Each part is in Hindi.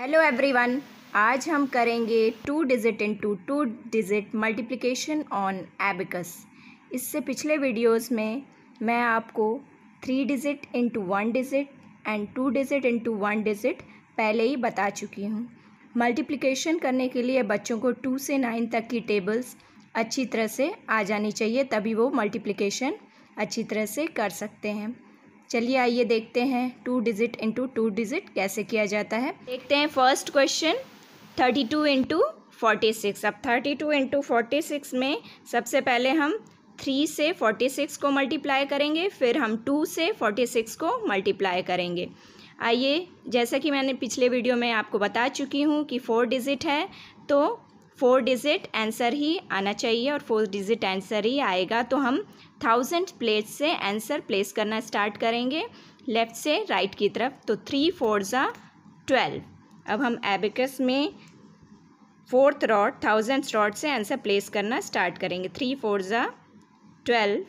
हेलो एवरीवन, आज हम करेंगे 2 digit into 2 digit multiplication on abacus. इससे पिछले वीडियोस में मैं आपको 3 digit into 1 digit and 2 digit into 1 digit पहले ही बता चुकी हूँ। मल्टीप्लिकेशन करने के लिए बच्चों को 2 से 9 तक की टेबल्स अच्छी तरह से आ जानी चाहिए, तभी वो मल्टीप्लिकेशन अच्छी तरह से कर सकते हैं। चलिए आइए देखते हैं 2 डिजिट इंटू 2 डिजिट कैसे किया जाता है। देखते हैं फर्स्ट क्वेश्चन 32 इंटू 46। अब 32 इंटू 46 में सबसे पहले हम 3 से 46 को मल्टीप्लाई करेंगे, फिर हम 2 से 46 को मल्टीप्लाई करेंगे। आइए, जैसा कि मैंने पिछले वीडियो में आपको बता चुकी हूँ कि 4 डिजिट है तो 4 डिजिट आंसर ही आना चाहिए और 4 डिजिट आंसर ही आएगा, तो हम 1000 प्लेस से आंसर प्लेस करना स्टार्ट करेंगे लेफ़्ट से राइट की तरफ। तो 3 4 ज़ा 12। अब हम एबेकस में 4th रॉड 1000 रॉड से आंसर प्लेस करना स्टार्ट करेंगे। 3 4 ज़ा 12।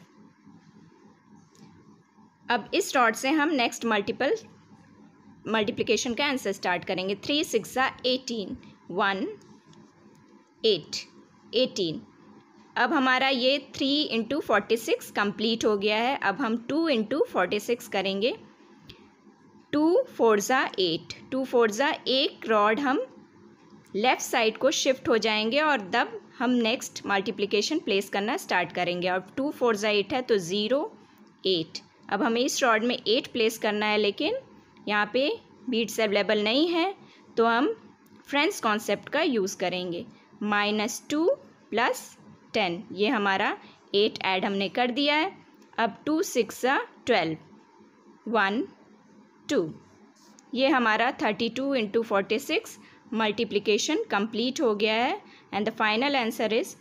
अब इस रॉड से हम नेक्स्ट मल्टीप्लिकेशन का आंसर स्टार्ट करेंगे। 3 6 ज़ा 18 1 8 18। अब हमारा ये 3 इंटू 46 कम्प्लीट हो गया है। अब हम 2 इंटू 46 करेंगे। 2 4 ज़ा 8 2 4 ज़ा एक रॉड हम लेफ़्ट साइड को शिफ्ट हो जाएंगे और तब हम नेक्स्ट मल्टीप्लिकेशन प्लेस करना स्टार्ट करेंगे। और 2 4 ज़ा 8 है तो 0 8। अब हमें इस रॉड में 8 प्लेस करना है, लेकिन यहाँ पे बीट्स अवेलेबल नहीं है, तो हम फ्रेंड्स कॉन्सेप्ट का यूज़ करेंगे। -2 + 10, ये हमारा 8 ऐड हमने कर दिया है। अब 2 6 ज़ा 12 1 2। ये हमारा 32 इंटू 46 मल्टीप्लिकेशन कंप्लीट हो गया है and the final answer is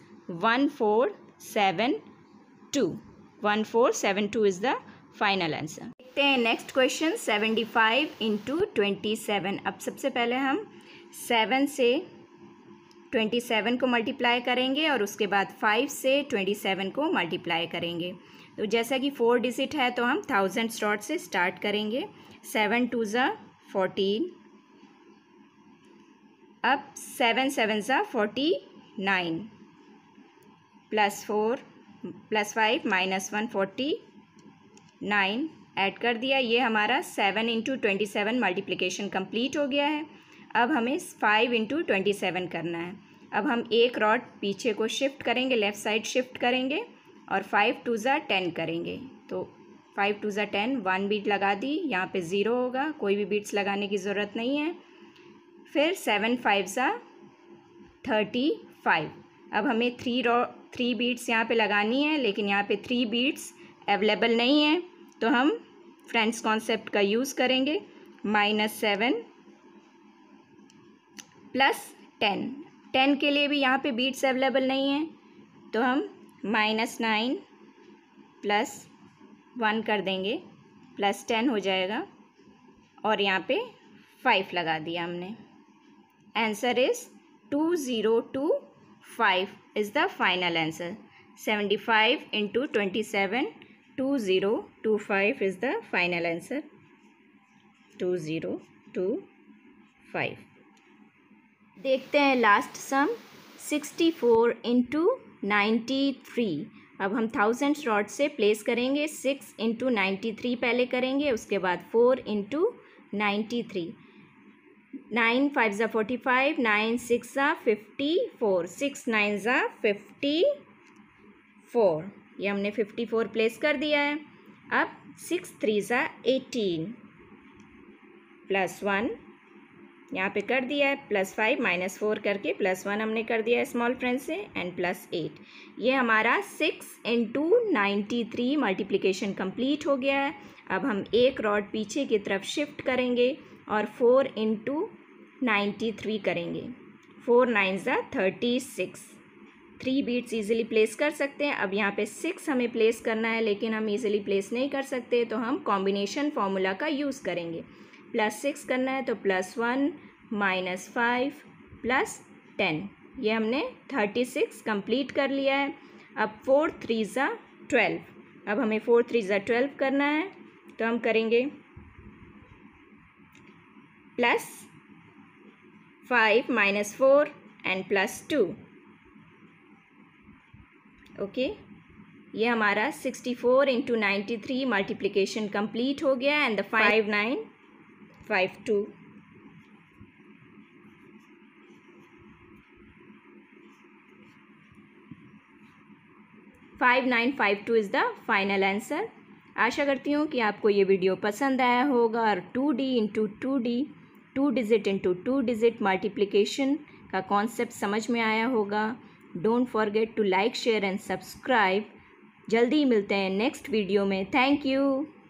1472। 1472 is the final answer. देखते हैं नेक्स्ट क्वेश्चन 75 इंटू 27। अब सबसे पहले हम 7 से 27 को मल्टीप्लाई करेंगे और उसके बाद 5 से 27 को मल्टीप्लाई करेंगे। तो जैसा कि 4 डिजिट है तो हम 1000 रॉड से स्टार्ट करेंगे। 7 2 ज़ा 14। अब 7 7 ज़ा 49 +4 +5 -1 49 ऐड कर दिया। ये हमारा 7 इंटू 27 मल्टीप्लिकेशन कंप्लीट हो गया है। अब हमें 5 इंटू 27 करना है। अब हम एक रॉड पीछे को शिफ्ट करेंगे, लेफ़्ट साइड शिफ्ट करेंगे और 5 2 ज़ा 10 करेंगे। तो 5 2 ज़ा 10, 1 बीट लगा दी, यहाँ पे 0 होगा, कोई भी बीट्स लगाने की ज़रूरत नहीं है। फिर 7 5 ज़ा 35। अब हमें 3 बीट्स यहाँ पे लगानी है, लेकिन यहाँ पे 3 बीट्स अवेलेबल नहीं है, तो हम फ्रेंड्स कॉन्सेप्ट का यूज़ करेंगे। -7 + 10। 10 के लिए भी यहाँ पे बीट्स अवेलेबल नहीं है, तो हम -9 + 1 कर देंगे, +10 हो जाएगा और यहाँ पे 5 लगा दिया हमने। Answer is 2025 is the final answer. 75 into 27 2025 is the final answer. 2025। देखते हैं लास्ट सम 64 इंटू 93। अब हम 1000 रॉड से प्लेस करेंगे। 6 इंटू 93 पहले करेंगे, उसके बाद 4 इंटू 93। 9 5 ज़ा 45 9 6 ज़ा 54 6 9 ज़ा 54। ये हमने 54 प्लेस कर दिया है। अब 6 3 ज़ा 18 +1 यहाँ पे कर दिया है, +5 -4 करके +1 हमने कर दिया है स्मॉल फ्रेंड से एंड +8। ये हमारा 6 इंटू 93 मल्टीप्लिकेशन कंप्लीट हो गया है। अब हम एक रॉड पीछे की तरफ शिफ्ट करेंगे और 4 इंटू 93 करेंगे। 4 9 ज़ा 36। 3 बीट्स ईजिली प्लेस कर सकते हैं। अब यहाँ पे 6 हमें प्लेस करना है, लेकिन हम ईजिली प्लेस नहीं कर सकते, तो हम कॉम्बिनेशन फार्मूला का यूज़ करेंगे। +6 करना है तो +1 -5 +10। ये हमने 36 कंप्लीट कर लिया है। अब 4 3 ज़ा 12। अब हमें 4 3 ज़ा 12 करना है, तो हम करेंगे 5 minus 4 and plus 2. ओके, ये हमारा 64 इंटू 93 मल्टीप्लिकेशन कंप्लीट हो गया and the 5952. 5952 is the final answer. आशा करती हूँ कि आपको ये वीडियो पसंद आया होगा और 2D into 2D 2 digit into 2 digit multiplication का कॉन्सेप्ट समझ में आया होगा. Don't forget to like share and subscribe. जल्दी मिलते हैं नेक्स्ट वीडियो में. Thank you.